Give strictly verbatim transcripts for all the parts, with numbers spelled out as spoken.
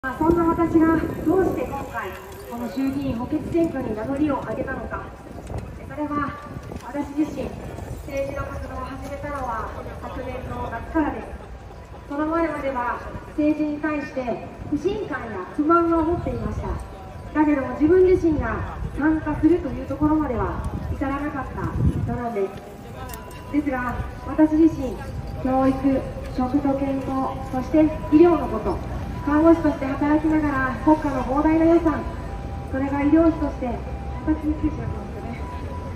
そんな私がどうして今回この衆議院補欠選挙に名乗りを上げたのか。それは私自身政治の活動を始めたのは昨年の夏からです。その前までは政治に対して不信感や不満を持っていました。だけども自分自身が参加するというところまでは至らなかった人なんです。ですが私自身、教育、食と健康、そして医療のこと、看護師として働きながら国家の膨大な予算、それが医療費として私についてしまいますよね。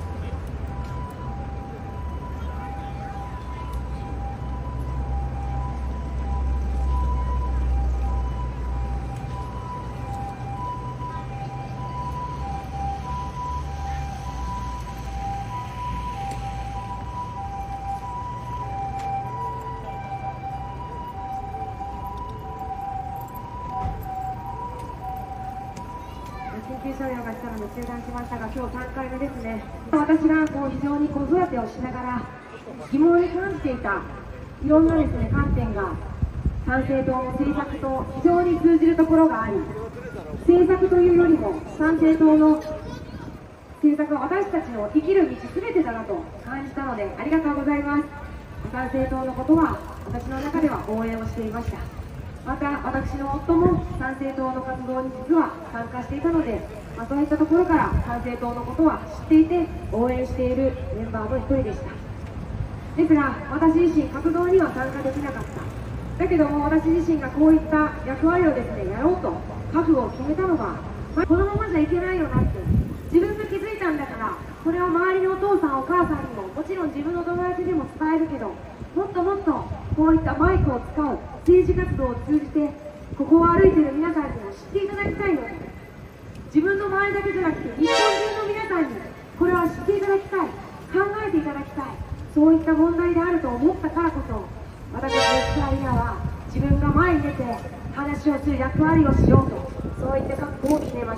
緊急車両が来たので中断しましたが、今日さんかいめですね。私がこう非常に子育てをしながら疑問に感じていたいろんなですね観点が参政党の政策と非常に通じるところがあり、政策というよりも参政党の政策は私たちの生きる道すべてだなと感じたので、ありがとうございます。参政党のことは私の中では応援をしていました。また私の夫も参政党の活動に実は参加していたので、まあ、そういったところから参政党のことは知っていて応援しているメンバーの一人でした。ですが私自身活動には参加できなかった。だけども私自身がこういった役割をですねやろうと覚悟を決めたのが、まあ、このままじゃいけないよなって自分が気づいたんだから、これを周りのお父さんお母さんにももちろん自分の友達にも伝えるけど、もっともっとこういったマイクを使う政治活動を通じてここを歩いている皆さんにも知っていただきたいので、自分の周りだけじゃなくて日本中の皆さんにこれは知っていただきたい、考えていただきたい、そういった問題であると思ったからこそ、私たちのスタイリアは自分が前に出て話をする役割をしようと、そういった覚悟を決めました。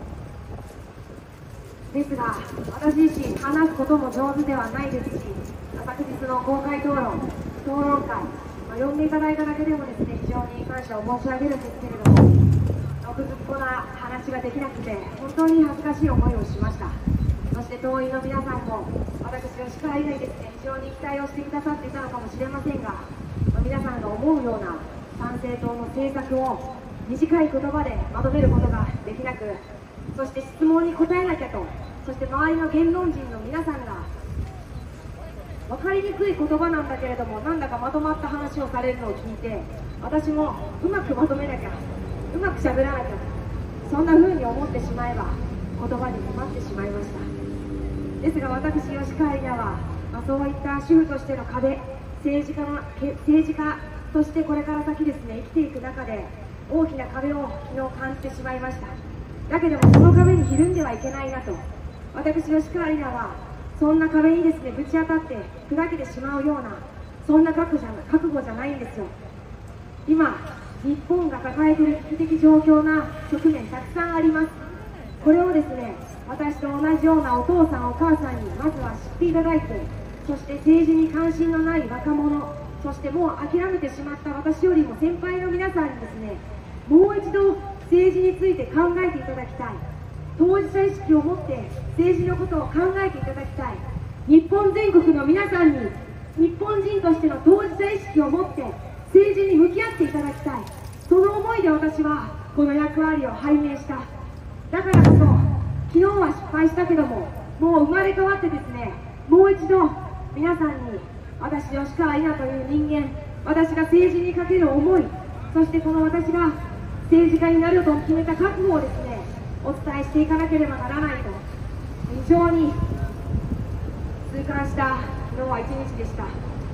ですが私自身話すことも上手ではないですし、昨日の公開討論討論会、まあ、呼んでいただいただけでもですね非常に感謝を申し上げるんですけれども、奥ずっこな話ができなくて本当に恥ずかしい思いをしました。そして党員の皆さんも私の力以外ですね非常に期待をしてくださっていたのかもしれませんが、まあ、皆さんが思うような参政党の政策を短い言葉でまとめることができなく、そして質問に答えなきゃと、そして周りの言論人の皆さんが分かりにくい言葉なんだけれどもなんだかまとまった話をされるのを聞いて、私もうまくまとめなきゃ、うまくしゃべらなきゃ、そんな風に思ってしまえば言葉に詰まってしまいました。ですが私吉川里奈は、まあ、そういった主婦としての壁、政治家の政治家としてこれから先ですね生きていく中で大きな壁を昨日感じてしまいました。だけどもその壁にひるんではいけないなと、私吉川里奈はそんな壁にですねぶち当たって砕けてしまうようなそんな覚悟じゃ覚悟じゃないんですよ。今日本が抱えている危機的状況な局面たくさんあります。これをですね私と同じようなお父さんお母さんにまずは知っていただいて、そして政治に関心のない若者、そしてもう諦めてしまった私よりも先輩の皆さんにですねもう一度政治について考えていただきたい、当事者意識を持って政治のことを考えていただきたい、日本全国の皆さんに日本人としての当事者意識を持って政治に向き合っていただきたい、その思いで私はこの役割を拝命した。だからこそ昨日は失敗したけども、もう生まれ変わってですねもう一度皆さんに私吉川里奈という人間、私が政治にかける思い、そしてこの私が政治家になると決めた覚悟をですねお伝えしていかなければならないと非常に痛感した昨日は一日でした。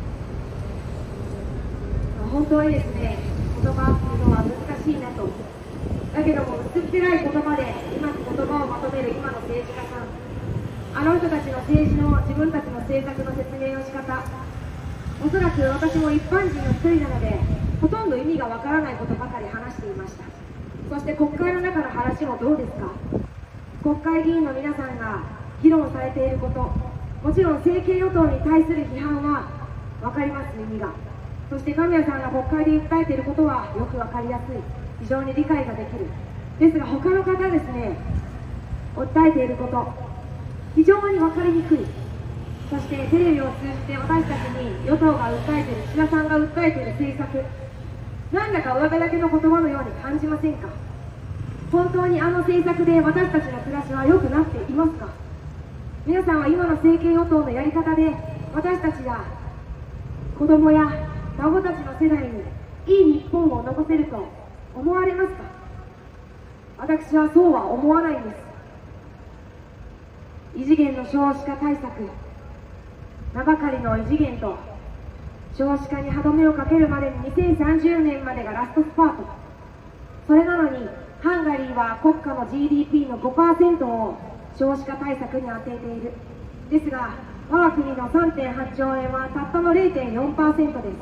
本当にですね言葉っていうのは難しいなと、だけども薄っぺらい言葉でうまく言葉をまとめる今の政治家さん、あの人たちの政治の自分たちの政策の説明の仕方、おそらく私も一般人の一人なのでほとんど意味がわからないことばかり話していました。そして国会の中の話もどうですか。国会議員の皆さんが議論されていること、もちろん政権与党に対する批判は分かります、意味が。そして神谷さんが国会で訴えていることはよく分かりやすい。 非常に理解ができる。ですが他の方ですね、訴えていること非常に分かりにくい。そしてテレビを通じて私たちに与党が訴えている、岸田さんが訴えている政策、なんだか上辺だけの言葉のように感じませんか？本当にあの政策で私たちの暮らしは良くなっていますか？皆さんは今の政権与党のやり方で私たちが子供や孫たちの世代にいい日本を残せると思われますか？私はそうは思わないんです。異次元の少子化対策、名ばかりの異次元と少子化に歯止めをかけるまでににせんさんじゅうねんまでがラストスパート。それなのにハンガリーは国家の ジーディーピー の ごパーセント を少子化対策に充てている。ですが我が国の さんてんはちちょうえんはたったの れいてんよんパーセント です。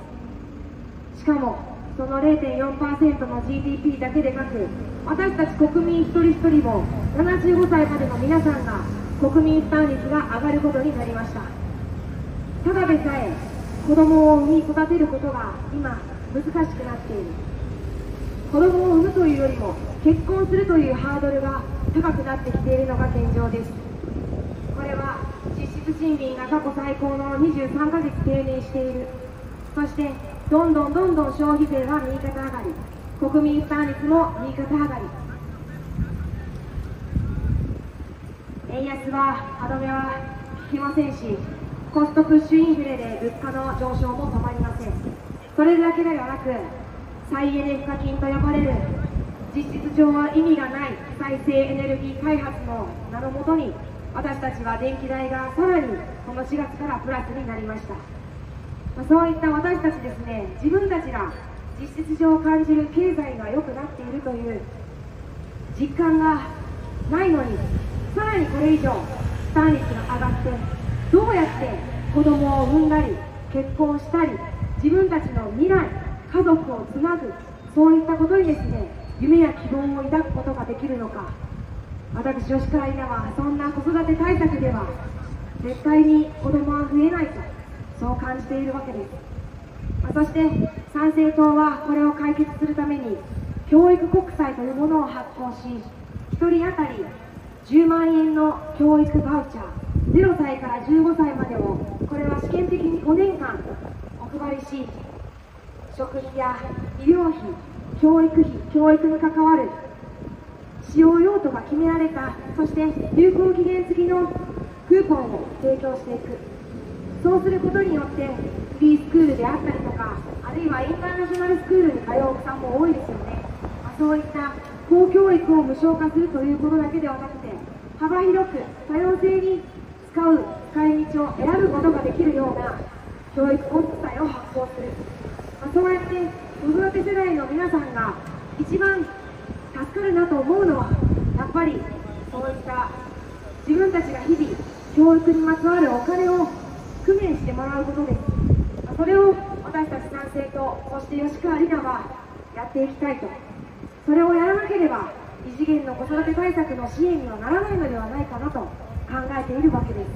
しかもその れいてんよんパーセント の ジーディーピー だけでなく、私たち国民一人一人もななじゅうごさいまでの皆さんが国民負担率が上がることになりました。ただでさえ子供を産み育てることが今難しくなっている。子供を産むというよりも結婚するというハードルが高くなってきているのが現状です。これは実質賃金が過去最高のにじゅうさんかげつ低迷している。そしてどんどんどんどん消費税は右肩上がり、国民負担率も右肩上がり。円安は歯止めは効きませんし、コストプッシュインフレで物価の上昇も止まりません。それだけではなく、再エネ賦課金と呼ばれる実質上は意味がない再生エネルギー開発の名のもとに、私たちは電気代がさらにこのしがつからプラスになりました。まあ、そういった私たちですね、自分たちが実質上感じる経済が良くなっているという実感がないのに、さらにこれ以上負担率が上がって、どうやって子供を産んだり結婚したり自分たちの未来、家族をつなぐ、そういったことにですね、夢や希望を抱くことができるのか。私吉川里奈はそんな子育て対策では絶対に子供は増えないと、そう感じているわけです。まあ、そして参政党はこれを解決するために教育国債というものを発行し、ひとり当たりじゅうまんえんの教育バウチャー、ゼロさいからじゅうごさいまでを、これは試験的にごねんかんお配りし、食費や医療費、教育費、教育に関わる使用用途が決められた、そして有効期限付きのクーポンを提供していく。そうすることによってフリースクールであったりとか、あるいはインターナショナルスクールに通うお子さんも多いですよね。まあ、そういった公教育を無償化するということだけではなくて、幅広く多様性に使う使い道を選ぶことができるような教育国債を発行する。まあ、そうやって子育て世代の皆さんが一番助かるなと思うのは、やっぱりそういった自分たちが日々教育にまつわるお金を工面してもらうことです。まあ、それを私たち参政党、そして吉川里奈はやっていきたいと。それをやらなければ異次元の子育て対策の支援にはならないのではないかなと考えているわけです。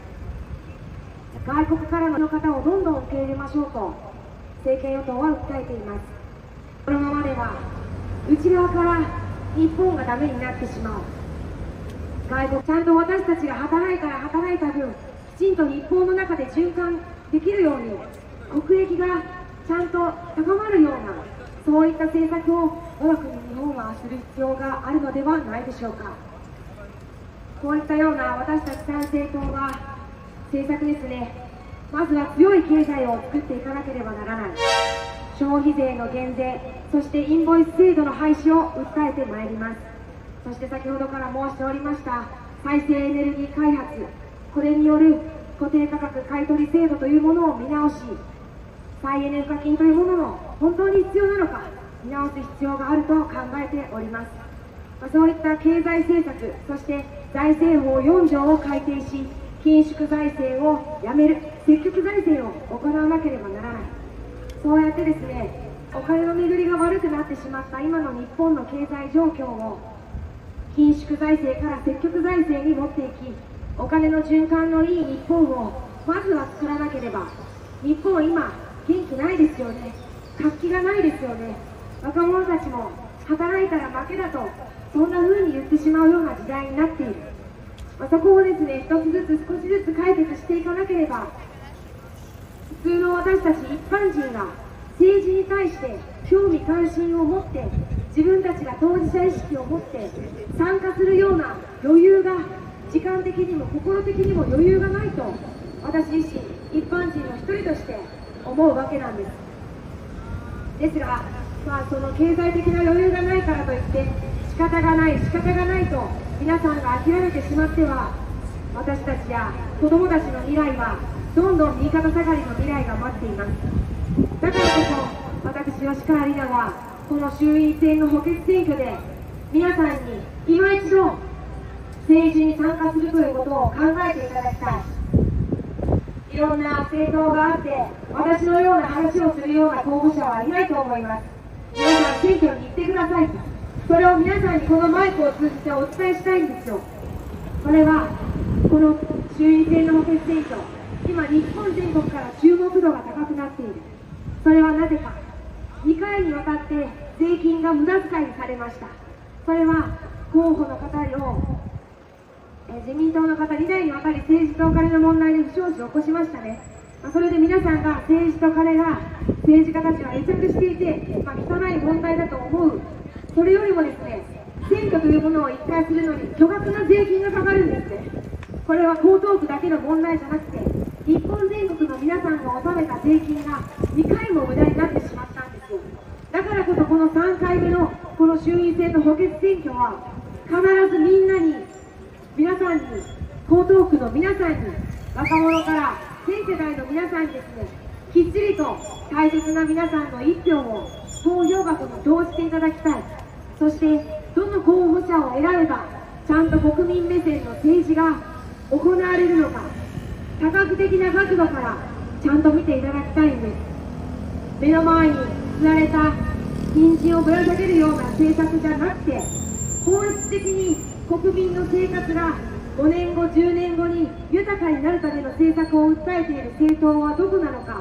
外国からの方をどんどん受け入れましょうと政権与党は訴えています。このままでは内側から日本がダメになってしまう。外国、ちゃんと私たちが働いたら働いた分、きちんと日本の中で循環できるように、国益がちゃんと高まるような、そういった政策を我が国日本はする必要があるのではないでしょうか。こういったような私たち参政党が政策ですね、まずは強い経済を作っていかなければならない。消費税の減税、そしてインボイス制度の廃止を訴えてまいります。そして先ほどから申しておりました再生エネルギー開発、これによる固定価格買取制度というものを見直し、再エネ賦課金というものも本当に必要なのか見直す必要があると考えております。まあ、そういった経済政策、そして財政法よんじょうを改定し、緊縮財政をやめる、積極財政を行わなければならない。そうやってですね、お金の巡りが悪くなってしまった今の日本の経済状況を緊縮財政から積極財政に持っていき、お金の循環のいい日本をまずは作らなければ。日本今元気ないですよね。活気がないですよね。若者たちも働いたら負けだと、そんな風に言ってしまうような時代になっている。まあ、そこをですね、一つずつ少しずつ解決していかなければ、普通の私たち一般人が政治に対して興味関心を持って、自分たちが当事者意識を持って参加するような余裕が、時間的にも心的にも余裕がないと、私自身一般人の一人として思うわけなんです。ですが、まあ、その経済的な余裕がないからといって仕方がない仕方がないと皆さんが諦めてしまっては、私たちや子どもたちの未来はどんどん右肩下がりの未来が待っています。だからこそ私吉川里奈はこの衆院選の補欠選挙で皆さんに今一度政治に参加するということを考えていただきたい。いろんな政党があって私のような話をするような候補者はいないと思います。皆さん選挙に行ってください。それを皆さんにこのマイクを通じてお伝えしたいんですよ。それはこの衆院選の補欠選挙、今日本全国から注目度が高くなっている。それはなぜか、にかいにわたって税金が無駄遣いされました。それは候補の方をえ自民党の方にだいにわたり政治とお金の問題で不祥事を起こしましたね。まあ、それで皆さんが政治と金が政治家たちは癒着していて、まあ、汚い問題だと思う。それよりもですね、選挙というものを一回するのに巨額な税金がかかるんですね。これは江東区だけの問題じゃなくて、日本全国の皆さんが納めた税金がにかいも無駄になってしまったんですよ。だからこそこのさんかいめのこの衆院選の補欠選挙は必ずみんなに、皆さんに、江東区の皆さんに、若者から全世代の皆さんにですね、きっちりと大切な皆さんの一票を投票箱に投じていただきたい。そしてどの候補者を選べばちゃんと国民目線の政治が行われるのか、多角的な角度からちゃんと見ていただきたいんです。目の前に釣られた人参をぶら下げるような政策じゃなくて、本質的に国民の生活がごねんごじゅうねんごに豊かになるための政策を訴えている政党はどこなのか、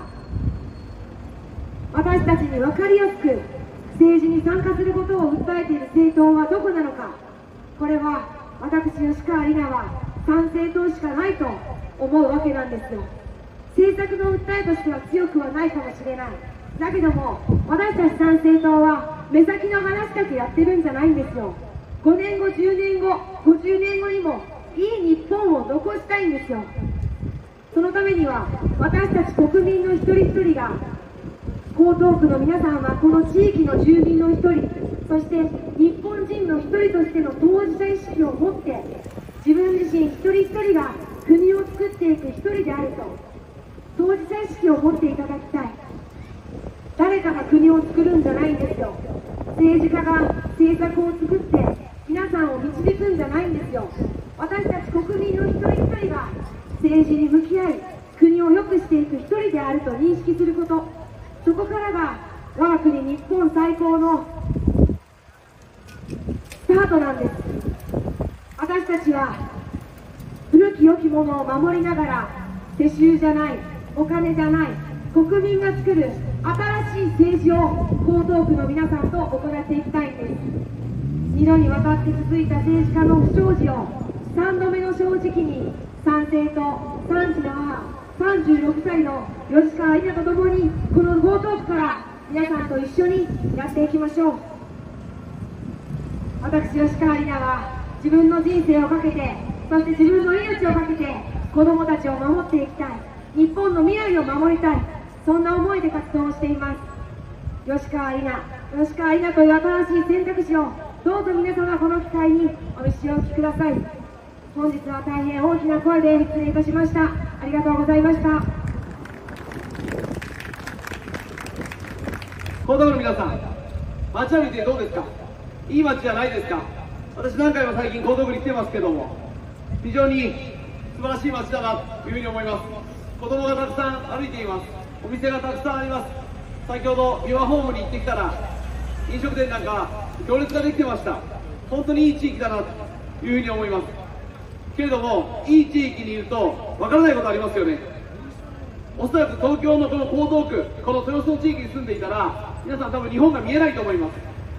私たちに分かりやすく政治に参加することを訴えている政党はどこなのか、これは私吉川里奈は参政党しかないと思うわけなんですよ。政策の訴えとしては強くはないかもしれない。だけども私たち参政党は目先の話だけやってるんじゃないんですよ。ごねんごじゅうねんごごじゅうねんごにもいい日本を残したいんですよ。そのためには私たち国民の一人一人が、江東区の皆さんはこの地域の住民の一人、そして日本人の一人としての当事者意識を持って、自分自身一人一人が国を作っていく一人であると当事者意識を持っていただきたい。誰かが国を作るんじゃないんですよ。政治家が政策を作って皆さんを導くんじゃないんですよ。私たち国民の一人一人が政治に向き合い、国を良くしていく一人であると認識すること、そこからが我が国日本最高のスタートなんです。私たちは古き良きものを守りながら、世襲じゃない、お金じゃない、国民が作る新しい政治を江東区の皆さんと行っていきたいんです。二度にわたって続いた政治家の不祥事を三度目の正直に、参政党三児の母さんじゅうろくさいの吉川里奈とともに、この江東区から皆さんと一緒にやっていきましょう。私吉川里奈は自分の人生をかけて、そして自分の命をかけて子どもたちを守っていきたい、日本の未来を守りたい、そんな思いで活動をしています。吉川里奈、吉川里奈という新しい選択肢をどうぞ皆様この機会にお見知おきください。本日は大変大きな声で失礼いたしました。ありがとうございました。 江東区の皆さん、街を見てどうですか？いい街じゃないですか？私何回も最近江東区に来てますけども、非常に素晴らしい街だなというふうに思います。子供がたくさん歩いています。お店がたくさんあります。先ほどビワホームに行ってきたら、飲食店なんか行列ができてました。本当にいい地域だなというふうに思います。けれども、いい地域にいるとわからないことありますよね。おそらく東京のこの江東区、この豊洲の地域に住んでいたら、皆さん多分日本が見えないと思います。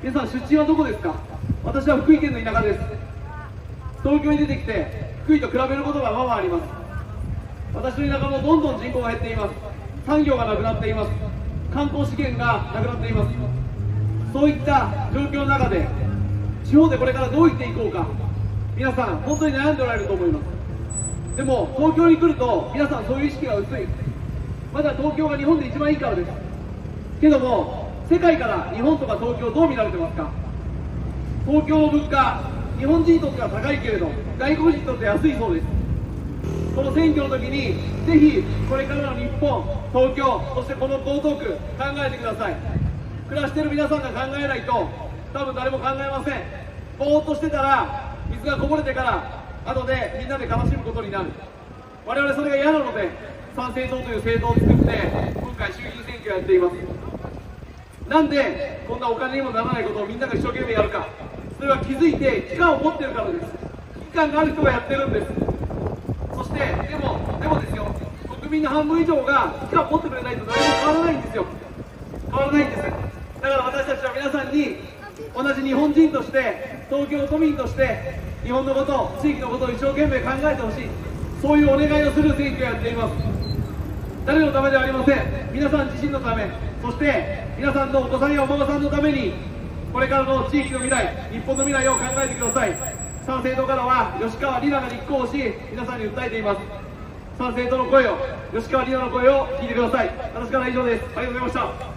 皆さん出身はどこですか？私は福井県の田舎です。東京に出てきて福井と比べることがままあります。私の田舎もどんどん人口が減っています。産業がなくなっています。観光資源がなくなっています。そういった状況の中で地方でこれからどう生きていこうか、皆さん本当に悩んでおられると思います。でも東京に来ると皆さんそういう意識が薄い。まだ東京が日本で一番いいからです。けども世界から日本とか東京どう見られてますか？東京の物価、日本人にとっては高いけれど外国人にとって安いそうです。この選挙の時にぜひこれからの日本、東京、そしてこの江東区考えてください。暮らしている皆さんが考えないと多分誰も考えません。ぼーっとしてたら水がこぼれてから後でみんなで悲しむことになる。我々それが嫌なので参政党という政党を作って今回衆議院選挙をやっています。なんでこんなお金にもならないことをみんなが一生懸命やるか、それは気づいて危機感を持っているからです。危機感がある人がやってるんです。そしてでもでもですよ、国民の半分以上が危機感を持ってくれないと何も変わらないんですよ。変わらないんです。だから私たちは皆さんに同じ日本人として東京都民として日本のこと、地域のことを一生懸命考えてほしい、そういうお願いをする選挙をやっています。誰のためではありません。皆さん自身のため、そして皆さんのお子さんやお孫さんのためにこれからの地域の未来、日本の未来を考えてください。参政党からは吉川里奈が立候補し皆さんに訴えています。参政党の声を、吉川里奈の声を聞いてください。私からは以上です。ありがとうございました。